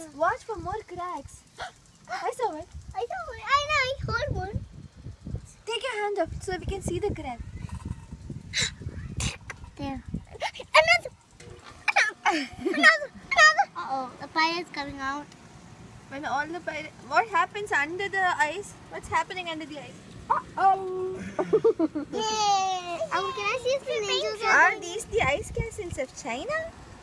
Watch for more cracks. I saw it. I heard one. Take your hand up so we can see the crack. There. Another. Uh-oh, the pirate's coming out. When all the what happens under the ice? What's happening under the ice? Oh. Yay! Can I see some ninjas? Are these the ice castles of China?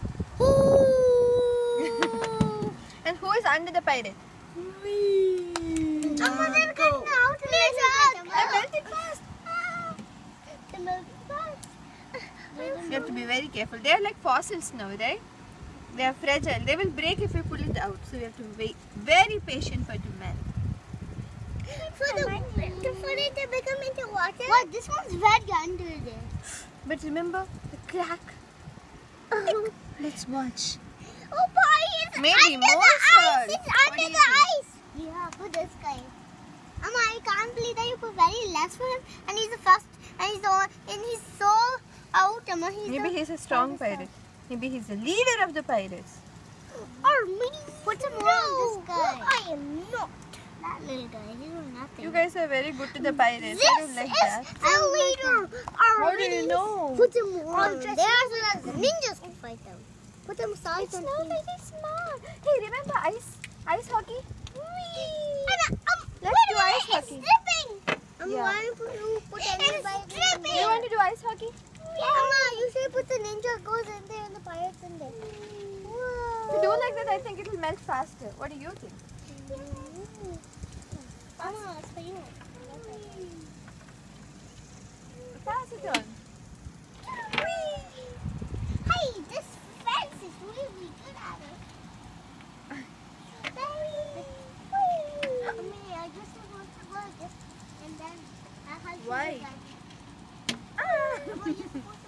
Ooh. And who is under the pirate? Me. They're coming out. I'm melting fast. They're melting fast. You have to be very careful. They are like fossils now, right? They are fragile. They will break if you pull it out. So you have to be very patient for it to melt. For it to become into water. What? This one's very under there. But remember the crack. Let's watch. Oh, boy, it's Maybe under more the ice. salt. It's What under do you the think? ice. Yeah, for this guy. Amma, I can't believe that you put very less for him, and he's the first, and he's the one, and he's so out. Amma, Maybe he's a strong pirate. Maybe he's the leader of the pirates. Or me. Put some more on this guy. I am not that little guy. He knows nothing. You guys are very good to the pirates. This I don't like that. is the leader. How do you know? Put him on there so that the ninjas can fight them. Put them aside. It's not very small. Hey, remember ice hockey? Let's do ice hockey. Slipping. Yeah. Why put anybody? You want to do ice hockey? Amma, you should put the ninja goes in there and the pirates in there. If you do like that, I think it will melt faster. What do you think? Amma, it's for you. Pass it on. Hey, this fence is really good at it. I just want to go this and then I have to Why? do that.